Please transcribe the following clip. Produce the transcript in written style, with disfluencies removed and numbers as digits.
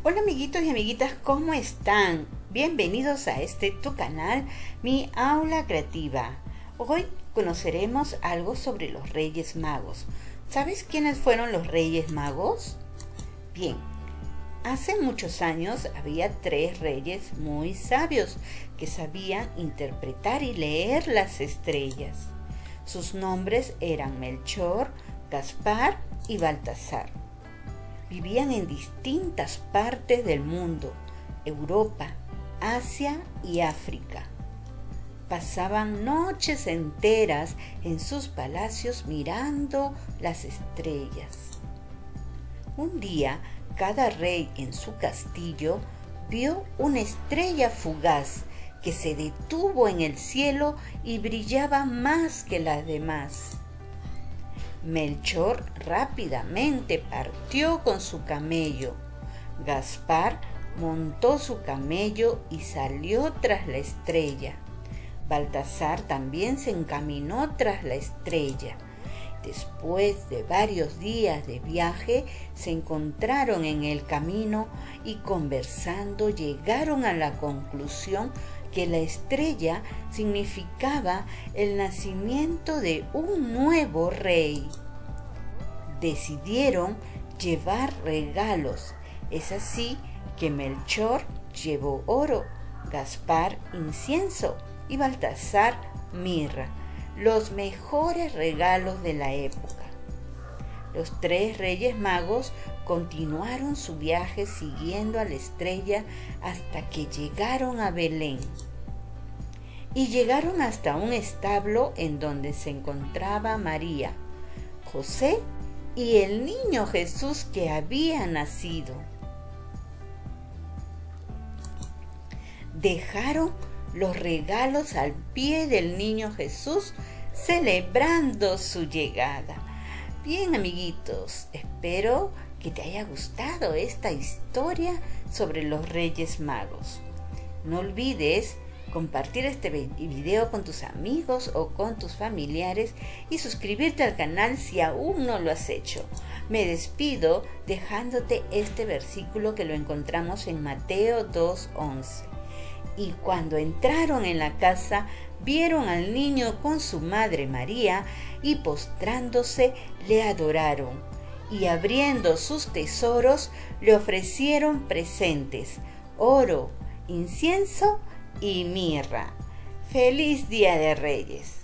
Hola amiguitos y amiguitas, ¿cómo están? Bienvenidos a tu canal, Mi Aula Creativa. Hoy conoceremos algo sobre los Reyes Magos. ¿Sabes quiénes fueron los Reyes Magos? Bien, hace muchos años había 3 reyes muy sabios que sabían interpretar y leer las estrellas. Sus nombres eran Melchor, Gaspar y Baltasar. Vivían en distintas partes del mundo, Europa, Asia y África. Pasaban noches enteras en sus palacios mirando las estrellas. Un día, cada rey en su castillo vio una estrella fugaz que se detuvo en el cielo y brillaba más que las demás. Melchor rápidamente partió con su camello. Gaspar montó su camello y salió tras la estrella. Baltasar también se encaminó tras la estrella. Después de varios días de viaje, se encontraron en el camino y conversando llegaron a la conclusión que la estrella significaba el nacimiento de un nuevo rey. Decidieron llevar regalos. Es así que Melchor llevó oro, Gaspar incienso y Baltasar mirra, los mejores regalos de la época. Los 3 Reyes Magos continuaron su viaje siguiendo a la estrella hasta que llegaron a Belén. Y llegaron hasta un establo en donde se encontraba María, José y el niño Jesús que había nacido. Dejaron los regalos al pie del niño Jesús, celebrando su llegada. Bien, amiguitos, espero que te haya gustado esta historia sobre los Reyes Magos. No olvides compartir este video con tus amigos o con tus familiares y suscribirte al canal si aún no lo has hecho. Me despido dejándote este versículo que lo encontramos en Mateo 2:11. Y cuando entraron en la casa, vieron al niño con su madre María y postrándose le adoraron. Y abriendo sus tesoros le ofrecieron presentes, oro, incienso y mirra. ¡Feliz Día de Reyes!